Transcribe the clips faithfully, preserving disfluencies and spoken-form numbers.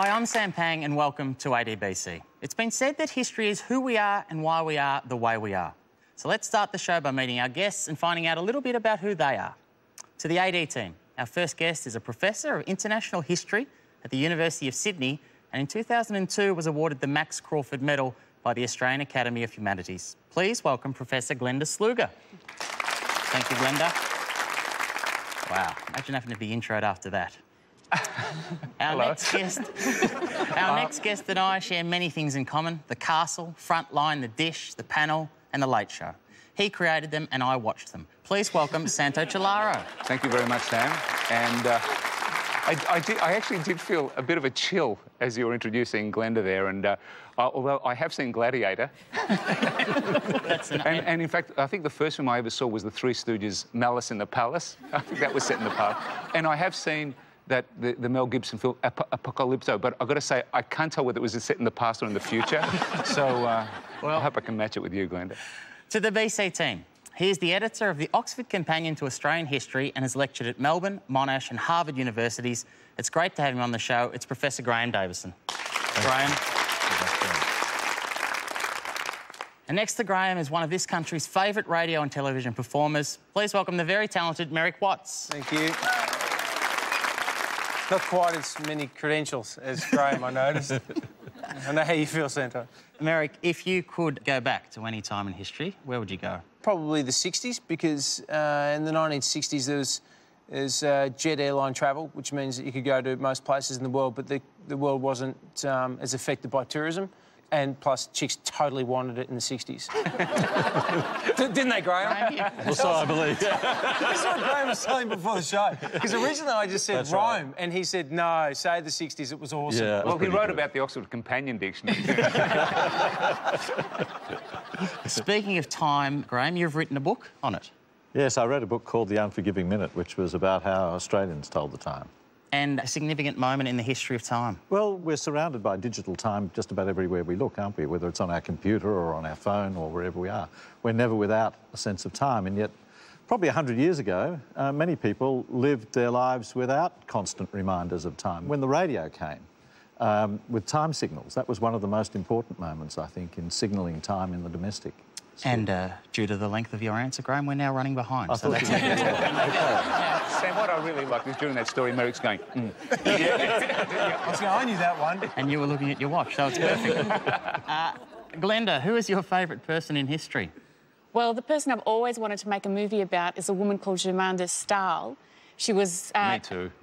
Hi, I'm Sam Pang and welcome to A D B C. It's been said that history is who we are and why we are the way we are. So let's start the show by meeting our guests and finding out a little bit about who they are. To the A D team, our first guest is a Professor of International History at the University of Sydney and in two thousand two was awarded the Max Crawford Medal by the Australian Academy of Humanities. Please welcome Professor Glenda Sluga. Thank you, Glenda. Wow, imagine having to be introed after that. Our Hello. next guest, our next guest and I share many things in common: the castle, Frontline, the dish, the panel, and the Late Show. He created them, and I watched them. Please welcome Santo Ciallaro. Thank you very much, Sam. And uh, I, I, did, I actually did feel a bit of a chill as you were introducing Glenda there. And uh, uh, although I have seen Gladiator, That's an, and, and in fact, I think the first film I ever saw was The Three Stooges, Malice in the Palace. I think that was set in the past. And I have seen that the, the Mel Gibson film Ap Apocalypto, but I've got to say, I can't tell whether it was set in the past or in the future. So uh, well, I hope I can match it with you, Glenda. To the B C team, he is the editor of the Oxford Companion to Australian History and has lectured at Melbourne, Monash and Harvard Universities. It's great to have him on the show. It's Professor Graeme Davison. Graeme. And next to Graeme is one of this country's favourite radio and television performers. Please welcome the very talented Merrick Watts. Thank you. Not quite as many credentials as Graeme, I noticed. I know how you feel, Santo. Merrick, if you could go back to any time in history, where would you go? Probably the sixties, because uh, in the nineteen sixties there was, there was uh, jet airline travel, which means that you could go to most places in the world, but the, the world wasn't um, as affected by tourism. And plus, chicks totally wanted it in the sixties. Didn't they, Graeme? Graeme, yeah. Well, so I believe. That's what Graeme was saying before the show. Because originally I just said That's Rome, right. and he said, no, say the sixties, it was awesome. Yeah, Well, he pretty wrote good. about the Oxford Companion Dictionary. Speaking of time, Graeme, you've written a book on it. Yes, I read a book called The Unforgiving Minute, which was about how Australians told the time. And a significant moment in the history of time. Well, we're surrounded by digital time just about everywhere we look, aren't we? Whether it's on our computer or on our phone or wherever we are. We're never without a sense of time, and yet probably one hundred years ago, uh, many people lived their lives without constant reminders of time. When the radio came, um, with time signals, that was one of the most important moments, I think, in signalling time in the domestic sphere. And uh, due to the length of your answer, Graeme, we're now running behind. I so thought that's you meant Sam, what I really liked is during that story, Merrick's going, mm. I was going, I knew that one. And you were looking at your watch, so it's perfect. uh, Glenda, who is your favourite person in history? Well, the person I've always wanted to make a movie about is a woman called Germaine de Stael. She was... Uh, Me too.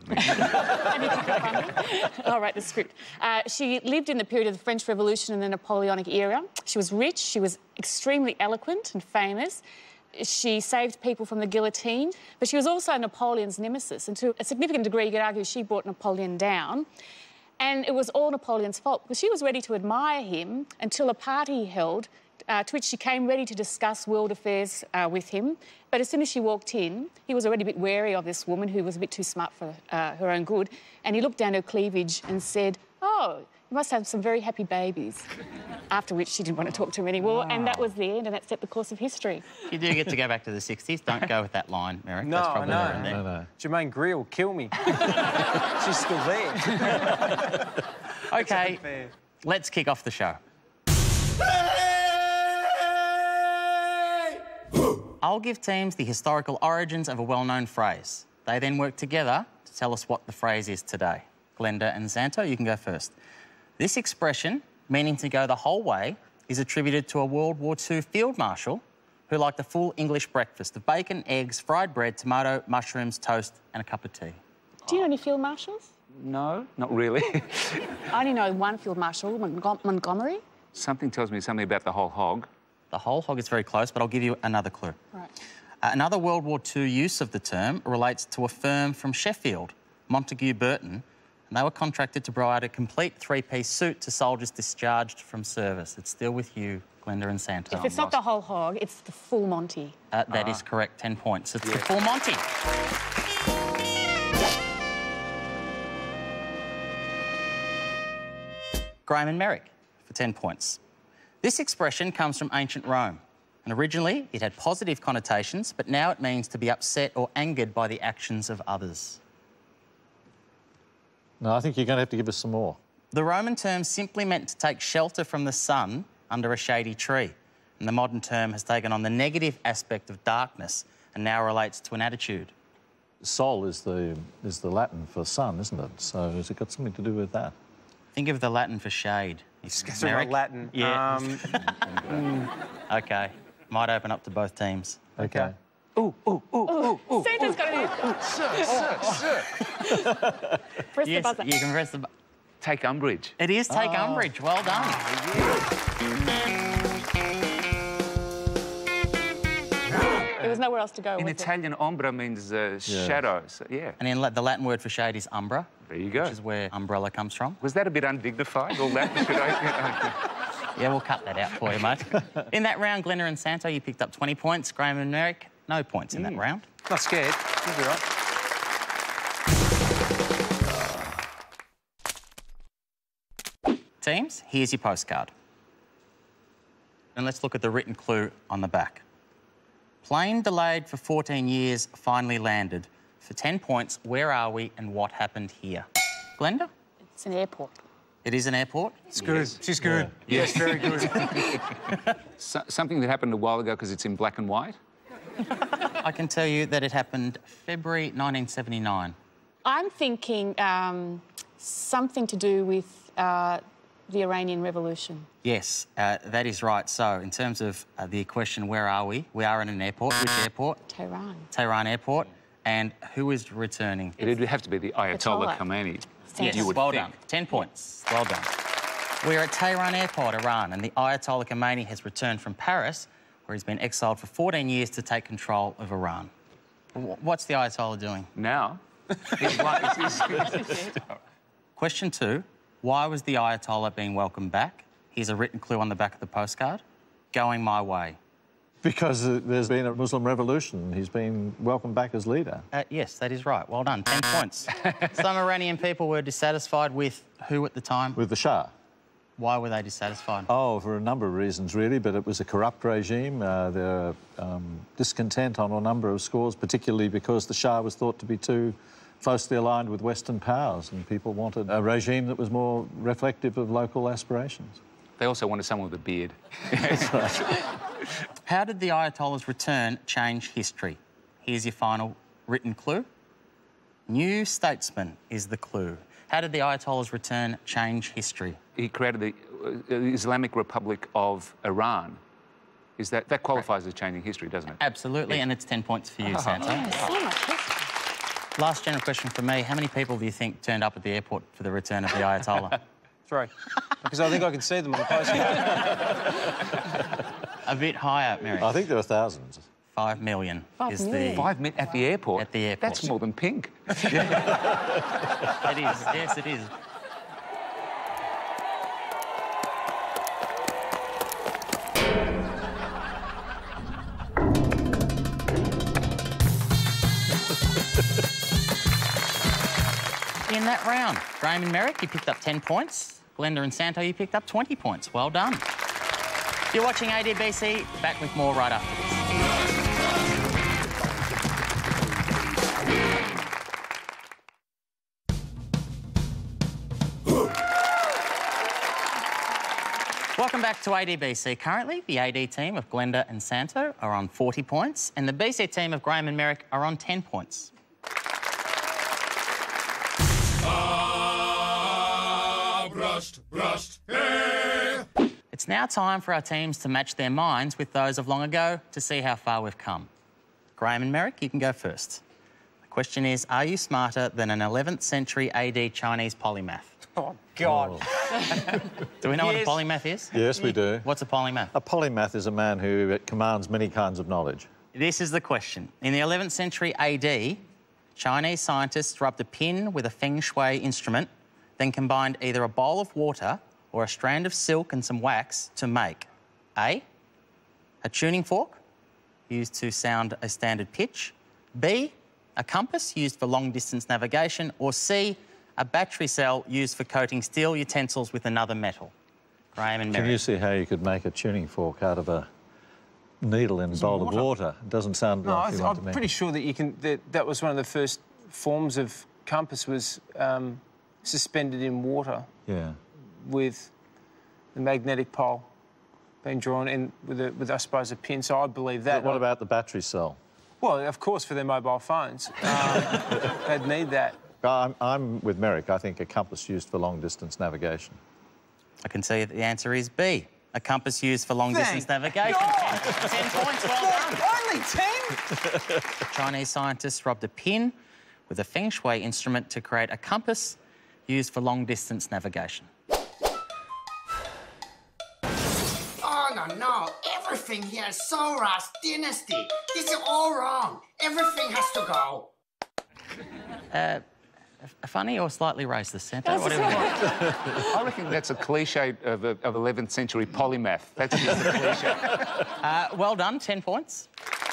I'll write the script. Uh, she lived in the period of the French Revolution and the Napoleonic era. She was rich, she was extremely eloquent and famous. She saved people from the guillotine, but she was also Napoleon's nemesis. And to a significant degree, you could argue she brought Napoleon down. And it was all Napoleon's fault, because she was ready to admire him until a party he held, uh, to which she came ready to discuss world affairs uh, with him. But as soon as she walked in, he was already a bit wary of this woman who was a bit too smart for uh, her own good. And he looked down her cleavage and said, "Oh, you must have some very happy babies." After which she didn't want to talk to him anymore, wow. And that was the end, and that set the course of history. You do get to go back to the sixties. Don't go with that line, Merrick. No, That's probably no. there and there. No, no. Germaine Greer will kill me. She's still there. OK, let's kick off the show. I'll give teams the historical origins of a well-known phrase. They then work together to tell us what the phrase is today. Glenda and Santo, you can go first. This expression, meaning to go the whole way, is attributed to a World War Two field marshal who liked a full English breakfast of bacon, eggs, fried bread, tomato, mushrooms, toast and a cup of tea. Do you know any field marshals? No, not really. I only know one field marshal, Montg Montgomery. Something tells me something about the whole hog. The whole hog is very close, but I'll give you another clue. Right. Uh, another World War Two use of the term relates to a firm from Sheffield, Montague Burton, and they were contracted to provide a complete three-piece suit to soldiers discharged from service. It's still with you, Glenda and Santo. If it's not the whole hog, it's the full Monty. Uh, that Ah. is correct, ten points. It's Yeah. the full Monty. Graeme and Merrick for ten points. This expression comes from ancient Rome, and originally it had positive connotations, but now it means to be upset or angered by the actions of others. No, I think you're going to have to give us some more. The Roman term simply meant to take shelter from the sun under a shady tree, and the modern term has taken on the negative aspect of darkness and now relates to an attitude. Sol is the, is the Latin for sun, isn't it? So has it got something to do with that? Think of the Latin for shade. It's about Latin. Yeah. Um, OK. Might open up to both teams. OK. Ooh, ooh, ooh, ooh, ooh. Santa's got it. Sir, sir, sir. Press the Yes, buzzer. you can press the... bu- Take umbrage. It is take Ah. umbrage. Well done. There was nowhere else to go. In was there? Italian, ombra means uh, shadow. So, yeah, And in La- the Latin word for shade is umbra, there you go. which is where umbrella comes from. Was that a bit undignified, all that? Should I... Yeah, we'll cut that out for you, mate. In that round, Glenda and Santo, you picked up twenty points. Graham and Merrick, no points in that round. not scared. You'll be right. Teams, here's your postcard. And let's look at the written clue on the back. Plane delayed for fourteen years, finally landed. For ten points, where are we and what happened here? Glenda? It's an airport. It is an airport. It's good. She's good. Yes, very good. So, something that happened a while ago because it's in black and white? I can tell you that it happened February nineteen seventy-nine. I'm thinking um, something to do with uh, the Iranian Revolution. Yes, uh, that is right. So, in terms of uh, the question, where are we? We are in an airport. Which airport? Tehran. Tehran Airport. And who is returning? It'd have to be the Ayatollah Ayatollah. Khomeini. Yes, You would well think. done. Ten points. Well done. We're at Tehran Airport, Iran, and the Ayatollah Khomeini has returned from Paris, where he's been exiled for fourteen years to take control of Iran. Wh- What's the Ayatollah doing? Now, he's like, he's- he's- Question two, why was the Ayatollah being welcomed back? Here's a written clue on the back of the postcard. Going my way. Because uh, there's been a Muslim revolution. He's been welcomed back as leader. Uh, yes, that is right. Well done. Ten points. Some Iranian people were dissatisfied with who at the time? With the Shah. Why were they dissatisfied? Oh, for a number of reasons, really, but it was a corrupt regime. Uh, there were um, discontent on a number of scores, particularly because the Shah was thought to be too closely aligned with Western powers, and people wanted a regime that was more reflective of local aspirations. they also wanted someone with a beard. That's right. How did the Ayatollah's return change history? Here's your final written clue. New statesman is the clue. How did the Ayatollah's return change history? He created the uh, Islamic Republic of Iran. Is that that qualifies as changing history, doesn't it? Absolutely, Yeah. and it's ten points for you, Santo. Yeah, so much history. Last general question from me. How many people do you think turned up at the airport for the return of the Ayatollah? Three. Because I think I can see them on the postcard. A bit higher, Mary. I think there are thousands. Five million Five is million. the... Five minutes at the airport. At the airport. That's more than pink. It is, yes, it is. In that round, Graham and Merrick, you picked up ten points. Glenda and Santo, you picked up twenty points. Well done. You're watching A D B C. Back with more right after this. Welcome back to A D B C. Currently, the A D team of Glenda and Santo are on forty points, and the B C team of Graham and Merrick are on ten points. Ah, brushed, brushed, eh. It's now time for our teams to match their minds with those of long ago to see how far we've come. Graham and Merrick, you can go first. The question is, are you smarter than an eleventh century A D Chinese polymath? Oh, God. Do we know Yes. what a polymath is? Yes, we do. What's a polymath? A polymath is a man who commands many kinds of knowledge. This is the question. In the eleventh century A D, Chinese scientists rubbed a pin with a feng shui instrument, then combined either a bowl of water or a strand of silk and some wax to make A, a tuning fork used to sound a standard pitch, B, a compass used for long-distance navigation, or C, a battery cell used for coating steel utensils with another metal. Graham and Can Mary. you see how you could make a tuning fork out of a needle in a bowl water. of water? It doesn't sound No, like I, you want to I'm me. pretty sure that you can. That, that was one of the first forms of compass was um, suspended in water Yeah. with the magnetic pole being drawn in with, a, with I suppose, a pin. So I believe that. But what about the battery cell? Well, of course, for their mobile phones. Um, they'd need that. I'm, I'm with Merrick. I think a compass used for long-distance navigation. I can see that the answer is B, a compass used for long-distance Thank navigation. God. ten, ten points, well done. Only ten? Chinese scientists rubbed a pin with a feng shui instrument to create a compass used for long-distance navigation. Oh, no, no. Everything here is Soras dynasty. This is all wrong. Everything has to go. Uh, funny or slightly racist, Santa? That's Whatever you want. I reckon that's a cliche of, a, of eleventh century polymath. That's just a cliche. Uh, well done, ten points.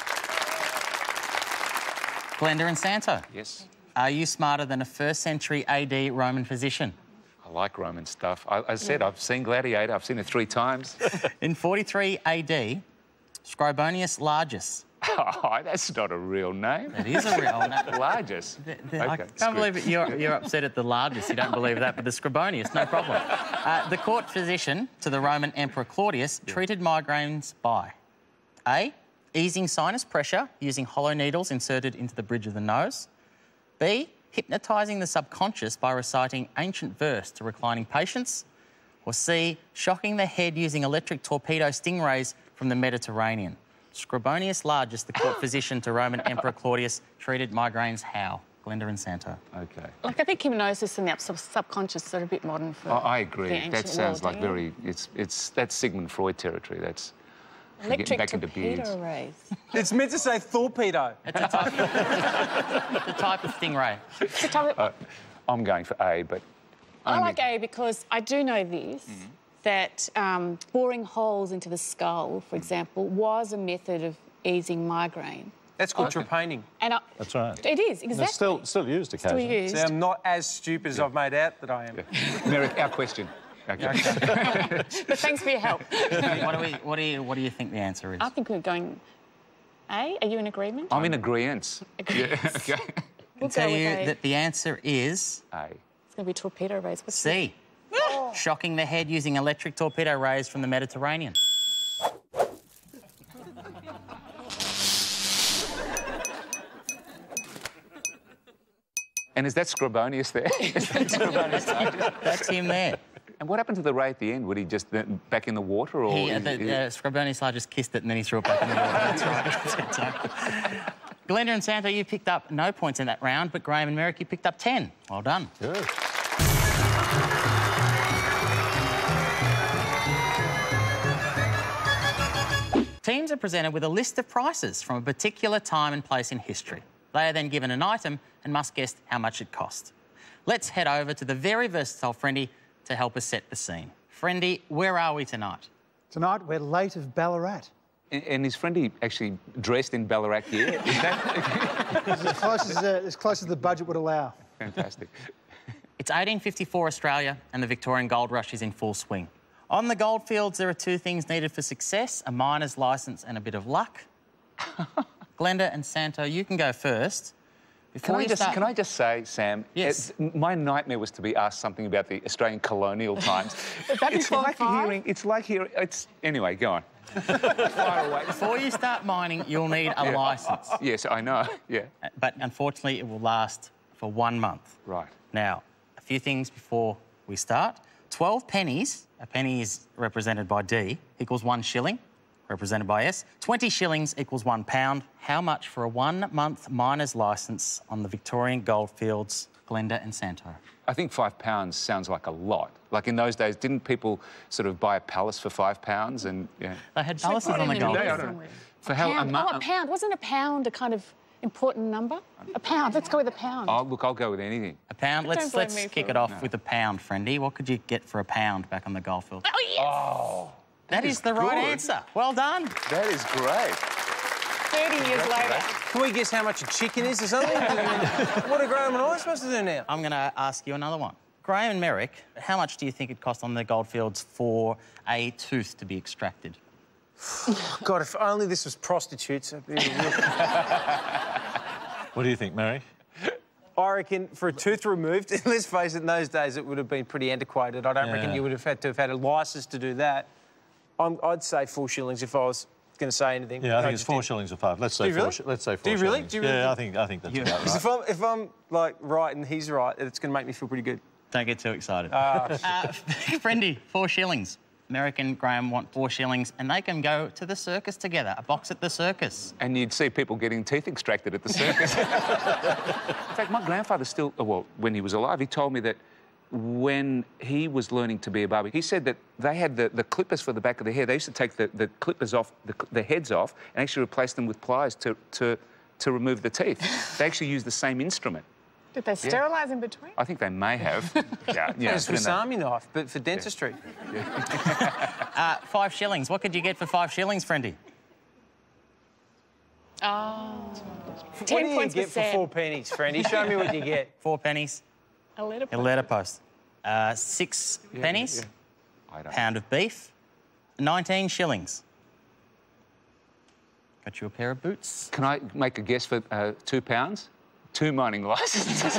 Glenda and Santo, Yes. are you smarter than a first century A D Roman physician? I like Roman stuff. I, I said I've seen Gladiator. I've seen it three times. In forty-three A D, Scribonius Largus. Oh, that's not a real name. It is a real name. Largest. The- the- I Okay, can't screw. believe it. You're, you're upset at the largest. You don't believe that, but the Scribonius, no problem. Uh, the court physician to the Roman Emperor Claudius treated migraines by A, easing sinus pressure using hollow needles inserted into the bridge of the nose. B, hypnotising the subconscious by reciting ancient verse to reclining patients. Or C, shocking the head using electric torpedo stingrays from the Mediterranean. Scribonius Largus, the court physician to Roman Emperor Claudius, treated migraines how? Glenda and Santo. Okay. Like, I think hypnosis and the sub- subconscious are a bit modern for I, I the agree. ancient That sounds world, like don't you? very... It's, it's, that's Sigmund Freud territory. That's... getting Electric back into beards. torpedo rays. It's meant to say torpedo. It's a type, it's a type of stingray. It's a type of- Uh, I'm going for A, but... I only- like A because I do know this, Mm-hmm. that um, boring holes into the skull, for example, was a method of easing migraine. That's called trepanning. And I, That's right. it is, exactly. It's still, still used Still occasionally. used. See, I'm not as stupid as I've made out that I am. Merrick, our question. Okay. But thanks for your help. what do we? What do you? What do you think the answer is? I think we're going A. Are you in agreement? I'm in agreement. Yeah, okay. We'll tell go with you A. that the answer is A. It's going to be torpedo rays. What's C. Shocking the head using electric torpedo rays from the Mediterranean. And is that Scribonius there? Is that Scribonius Largus? That's him there. And what happened to the ray at the end? Would he just then back in the water, or He, uh, is- the, is- uh, Scribonius Largus kissed it and then he threw it back in the water. That's right. So, Glenda and Santo, you picked up no points in that round, but Graham and Merrick, you picked up ten. Well done. Good. Teams are presented with a list of prices from a particular time and place in history. They are then given an item and must guess how much it cost. Let's head over to the very versatile Friendy to help us set the scene. Friendy, where are we tonight? Tonight, we're late of Ballarat. And, and is Friendy actually dressed in Ballarat gear? Is that It's as close as, uh, as close as the budget would allow. fantastic? It's eighteen fifty-four Australia and the Victorian gold rush is in full swing. On the goldfields, there are two things needed for success, a miner's licence and a bit of luck. Glenda and Santo, you can go first. Before Can I, you just, start- can I just say, Sam? Yes. it- my nightmare was to be asked something about the Australian colonial times. that it's before like five? hearing. It's like hearing. It's anyway. Go on. Fire away. Before you start mining, you'll need a Yeah. licence. Yes, I know. Yeah. But unfortunately, it will last for one month. Right. Now, a few things before we start. twelve pennies, a penny is represented by D, equals one shilling, represented by S. twenty shillings equals one pound. How much for a one-month miner's licence on the Victorian goldfields, Glenda and Santo? I think five pounds sounds like a lot. Like in those days, didn't people sort of buy a palace for five pounds? And yeah. They had palaces on the in the gold. They- I middle. don't know. For how a Pound. month? Oh, a pound. Wasn't a pound a kind of important number? A pound. Let's go with a pound. Oh, look, I'll go with anything. A pound. Let's Don't blame let's me kick for it it. off with a pound, Friendy. What could you get for a pound back on the goldfield? Oh, yes! that is, is the right good. answer. Well done. That is great. thirty years later. Can we guess how much a chicken is or something? What are Graham and I supposed to do now? I'm going to ask you another one. Graham and Merrick, how much do you think it cost on the goldfields for a tooth to be extracted? God, if only this was prostitutes, it'd be a real... What do you think, Mary? I reckon for a tooth removed, let's face it, in those days it would have been pretty antiquated. I don't Yeah. reckon you would have had to have had a licence to do that. I'm, I'd say four shillings if I was going to say anything. Yeah, I No, think it's just four did. shillings or five. Let's say Do you four. really? Sh let's say four. Do you really? shillings. Do you really Yeah, think- I think I think that's Yeah. about Because right. if I'm, if I'm like right and he's right, it's going to make me feel pretty good. Don't get too excited. Uh, Uh, Friendy, four shillings. American Graham want four shillings and they can go to the circus together, a box at the circus. And you'd see people getting teeth extracted at the circus. In fact, my grandfather still, well, when he was alive, he told me that when he was learning to be a barber, he said that they had the, the clippers for the back of the hair. They used to take the, the clippers off, the, the heads off, and actually replace them with pliers to, to, to remove the teeth. They actually used the same instrument. Did they sterilise in between? I think they may have. yeah, yeah. it's for salami knife, but for dentistry. Uh, five shillings. What could you get for five shillings, Friendy? Oh. What Ten do you points get for for Sam. four pennies, Friendy? Show me what you get. Four pennies. A letter A letterpost. Uh, six pennies. I don't Pound of beef. nineteen shillings. Got you a pair of boots. Can I make a guess for uh, two pounds? Two mining licenses.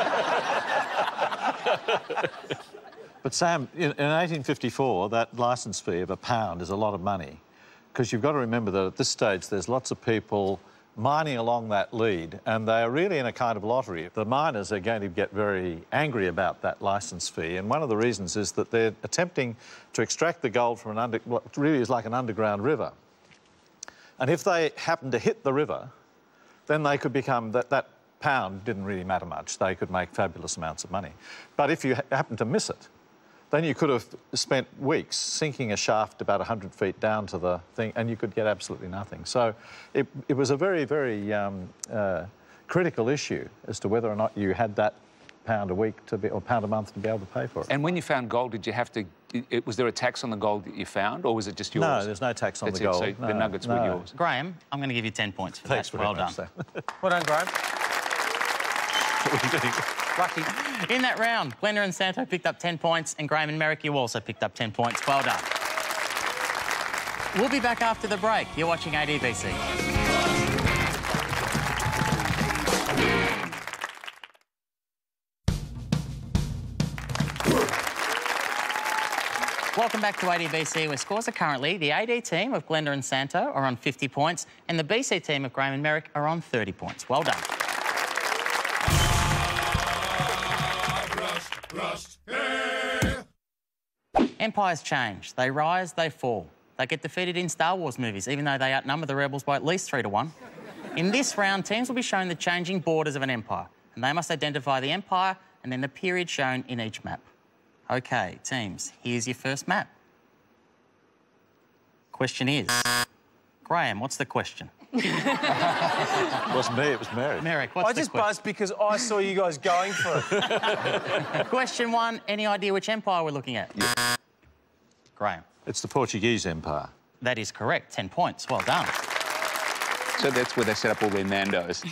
But Sam, in, in eighteen fifty-four, that licence fee of a pound is a lot of money, because you've got to remember that at this stage there's lots of people mining along that lead, and they are really in a kind of lottery. The miners are going to get very angry about that licence fee, and one of the reasons is that they're attempting to extract the gold from an under, what really is like an underground river. And if they happen to hit the river, then they could become that that pound didn't really matter much. They could make fabulous amounts of money. But if you ha happen to miss it, then you could have spent weeks sinking a shaft about one hundred feet down to the thing, and you could get absolutely nothing. So it, it was a very, very um, uh, critical issue as to whether or not you had that pound a week to be, or pound a month to be able to pay for it. And when you found gold, did you have to... It, was there a tax on the gold that you found, or was it just yours? No, there's no tax on That's the it, gold. So No, the nuggets were no. yours. Graham, I'm going to give you ten points for Thanks that. very Well much, done. Sam. Well done, Graham. Lucky. In that round, Glenda and Santo picked up ten points, and Graham and Merrick, you also picked up ten points. Well done. We'll be back after the break. You're watching A D B C. Welcome back to A D B C, where scores are currently the A D team of Glenda and Santo are on fifty points, and the B C team of Graham and Merrick are on thirty points. Well done. Rust, rust, hey! Empires change. They rise, they fall. They get defeated in Star Wars movies, even though they outnumber the rebels by at least three to one. In this round, teams will be shown the changing borders of an empire, and they must identify the empire and then the period shown in each map. OK, teams, here's your first map. Question is, Graham, what's the question? It wasn't me, it was Mary. Merrick, what's I the just question? buzzed because I saw you guys going for it. Question one, any idea which empire we're looking at? Yeah. Graham. It's the Portuguese Empire. That is correct. ten points. Well done. So that's where they set up all their Nandos.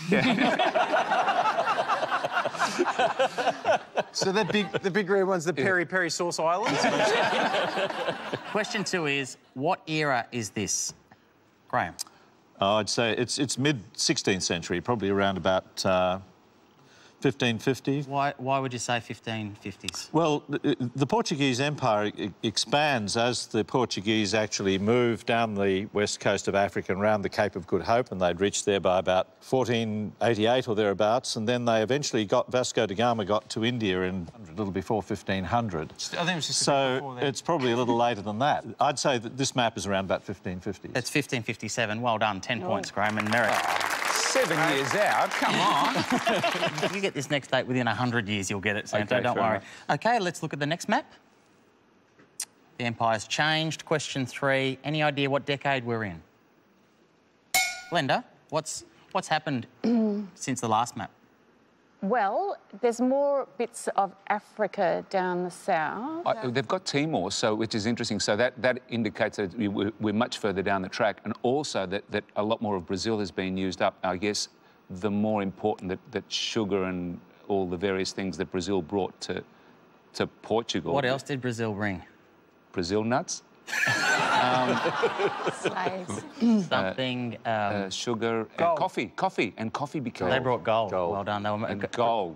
So the big, the big red one's the Peri Peri Sauce Islands. Question two is, what era is this? Graham. Oh, I'd say it's it's mid sixteenth century, probably around about uh, fifteen fifty. Why, why would you say fifteen fifties? Well, the, the Portuguese Empire e- expands as the Portuguese actually move down the west coast of Africa and round the Cape of Good Hope, and they'd reached there by about fourteen eighty-eight or thereabouts, and then they eventually got, Vasco da Gama got to India in a little before fifteen hundred. I think it was just a bit So before then. it's probably a little later than that. I'd say that this map is around about fifteen fifty. It's fifteen fifty-seven. Well done. ten points, Graham and Merrick. Seven years out, come on. If you get this next date within one hundred years, you'll get it, Santo. Okay, Don't fair worry. enough. OK, let's look at the next map. The empire's changed. Question three, any idea what decade we're in? Glenda, what's, what's happened since the last map? Well, there's more bits of Africa down the south. I, they've got Timor, so which is interesting. So that, that indicates that we- we're, we're much further down the track, and also that, that a lot more of Brazil has been used up. I guess the more important that, that sugar and all the various things that Brazil brought to to Portugal. What else did Brazil bring? Brazil nuts. um, Slaves. Something. Um, Uh, sugar and Gold. coffee. Coffee. And coffee became... they brought gold. Gold. Well done. They were And gold.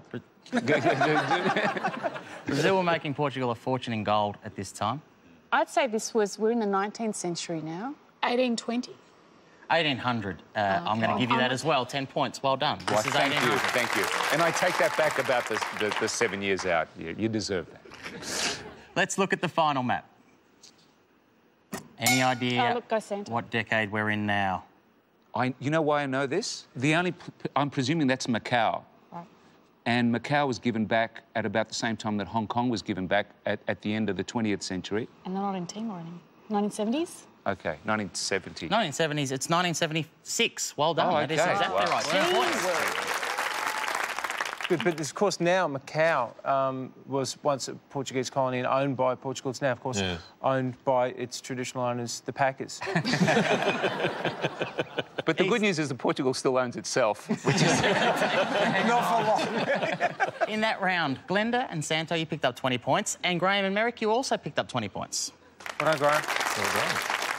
Brazil were making Portugal a fortune in gold at this time. I'd say this was, we're in the nineteenth century now. eighteen twenty? eighteen hundred. Uh, I'm going to give you that as well. ten points. Well done. This Well, is thank eighteen you, hundred. thank you. And I take that back about the, the, the seven years out. You, you deserve that. Let's look at the final map. Any idea Oh, look, go Santa. what decade we're in now? I, you know why I know this? The only, I'm presuming that's Macau. Right. And Macau was given back at about the same time that Hong Kong was given back at, at the end of the twentieth century. And they're not in Timor anymore. nineteen seventies? Okay, nineteen seventy. nineteen seventies. It's nineteen seventy-six. Well done. Oh, That is okay. exactly Wow. right. ten points. Good, but of course now Macau um, was once a Portuguese colony and owned by Portugal. It's now, of course, Yeah. owned by its traditional owners, the Packers. But the good news is that Portugal still owns itself, which is... Not for long. In that round, Glenda and Santo, you picked up twenty points, and Graham and Merrick, you also picked up twenty points. Well done, Graham. Well done.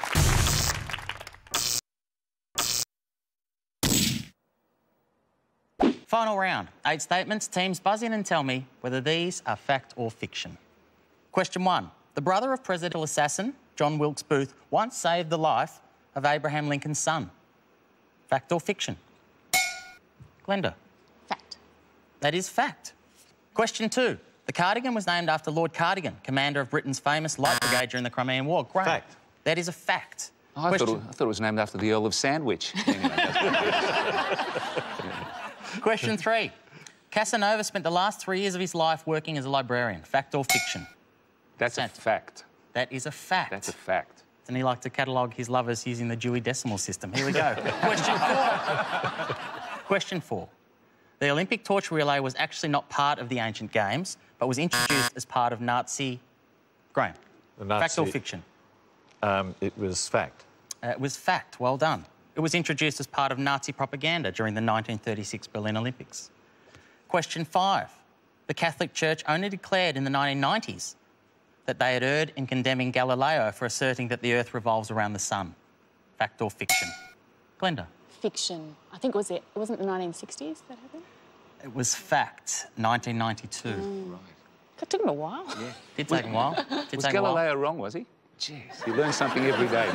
Final round. Eight statements. Teams buzz in and tell me whether these are fact or fiction. Question one. The brother of presidential assassin John Wilkes Booth once saved the life of Abraham Lincoln's son. Fact or fiction? Glenda. Fact. That is fact. Question two. The Cardigan was named after Lord Cardigan, commander of Britain's famous light brigade during the Crimean War. Graham. Fact. That is a fact. Oh, I, Question- thought it, I thought it was named after the Earl of Sandwich. Anyway, that's Question three. Casanova spent the last three years of his life working as a librarian. Fact or fiction? That's a Santa. fact. That is a fact. That's a fact. And he liked to catalogue his lovers using the Dewey Decimal System. Here we go. Question four. Question four. The Olympic torch relay was actually not part of the ancient games, but was introduced as part of Nazi... Graham. The Fact or Nazi- fiction? Um, it was fact. Uh, it was fact. Well done. It was introduced as part of Nazi propaganda during the nineteen thirty-six Berlin Olympics. Question five. The Catholic Church only declared in the nineteen nineties that they had erred in condemning Galileo for asserting that the Earth revolves around the sun. Fact or fiction? Glenda. Fiction. I think it was it. It wasn't the nineteen sixties that happened? It was fact. nineteen ninety-two. Mm. It took him a while. Yeah. Did take a while. Did Was take a while. Galileo wrong, was he? Jeez, you learn something every day.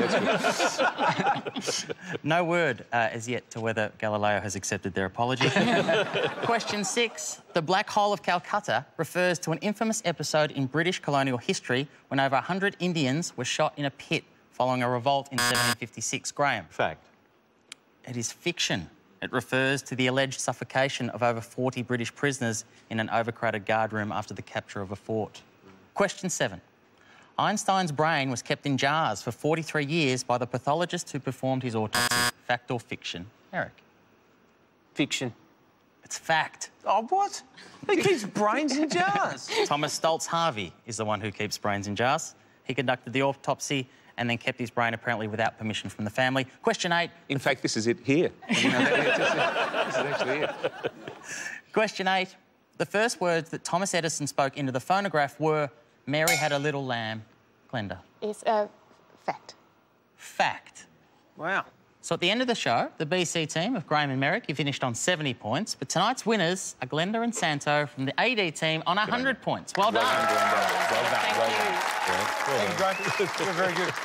That's good. No word uh, as yet to whether Galileo has accepted their apology. Question six. The Black Hole of Calcutta refers to an infamous episode in British colonial history when over one hundred Indians were shot in a pit following a revolt in seventeen fifty-six. Graham. Fact. It is fiction. It refers to the alleged suffocation of over forty British prisoners in an overcrowded guard room after the capture of a fort. Question seven. Einstein's brain was kept in jars for forty-three years by the pathologist who performed his autopsy. Fact or fiction? Eric. Fiction. It's fact. Oh, what? He keeps brains in jars. Thomas Stoltz Harvey is the one who keeps brains in jars. He conducted the autopsy and then kept his brain apparently without permission from the family. Question eight. In fact, this is it here. You know, that- it's just- this is actually it. Question eight. The first words that Thomas Edison spoke into the phonograph were, Mary had a little lamb. Glenda. It's uh, fact. Fact. Wow. So at the end of the show, the B C team of Graham and Merrick, you finished on seventy points, but tonight's winners are Glenda and Santo from the A D team on one hundred points. Well done. Well done, Glenda. Well done, Thank well you. done. Great. You're very good.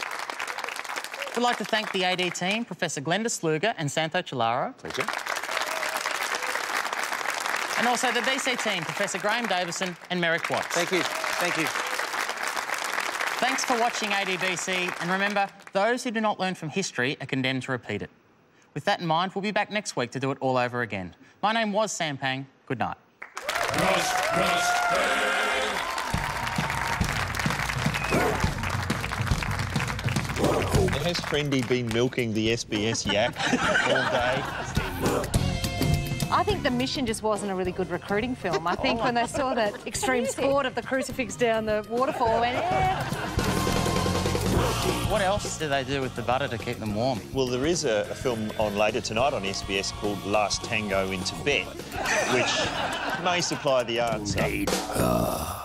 We'd like to thank the A D team, Professor Glenda Sluga and Santo Chilaro, Pleasure. and also the B C team, Professor Graham Davison and Merrick Watts. Thank you. Thank you. Thanks for watching A D B C, and remember, those who do not learn from history are condemned to repeat it. With that in mind, we'll be back next week to do it all over again. My name was Sam Pang. Good night. Rush, rush, hey! Has Friendy been milking the S B S yak all day? I think The Mission just wasn't a really good recruiting film. I think when they saw that extreme sport of the crucifix down the waterfall, they went, eh. What else do they do with the butter to keep them warm? Well, there is a, a film on later tonight on S B S called Last Tango in Tibet, which may supply the answer.